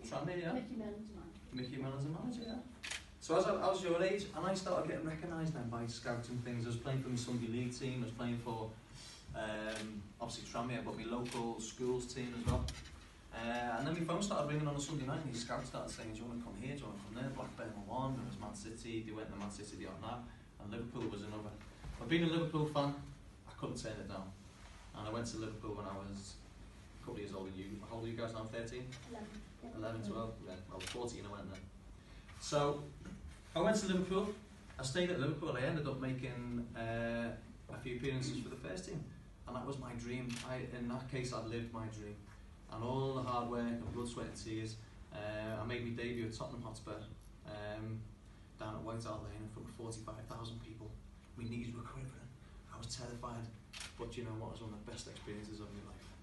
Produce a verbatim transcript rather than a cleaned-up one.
Tranmere, yeah. Mickey Mellon's manager. Mickey Mellon's a manager, yeah. So as I, I was your age, and I started getting recognised then by scouts and things. I was playing for my Sunday league team, I was playing for, um, obviously Tranmere, but my local schools team as well. Uh, and then my phone started ringing on a Sunday night, and these scouts started saying, do you want to come here, do you want to come there? Blackburn were one, there was Man City, they went to Man City the other night, and Liverpool was another. But being a Liverpool fan, I couldn't turn it down. And I went to Liverpool when I was a couple of years older than you. How old are you guys now? thirteen? eleven. Yeah. eleven, twelve? Yeah, I was fourteen, I went then. So, I went to Liverpool, I stayed at Liverpool, I ended up making uh, a few appearances for the first team. And that was my dream. I, in that case, I lived my dream. And all the hard work and blood, sweat and tears. Uh, I made my debut at Tottenham Hotspur, um, down at White Hart Lane in front of forty-five thousand people. My knees were quivering, I was terrified. But you know what, it was one of the best experiences of my life.